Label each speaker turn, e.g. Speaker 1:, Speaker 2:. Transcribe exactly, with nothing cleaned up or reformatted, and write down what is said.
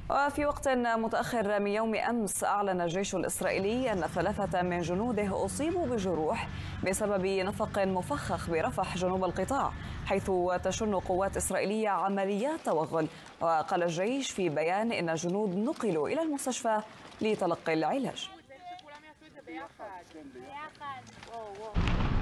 Speaker 1: وفي وقت متأخر من يوم أمس أعلن الجيش الإسرائيلي أن ثلاثة من جنوده أصيبوا بجروح بسبب نفق مفخخ برفح جنوب القطاع، حيث تشن قوات إسرائيلية عمليات توغل. وقال الجيش في بيان إن الجنود نقلوا إلى المستشفى لتلقي العلاج.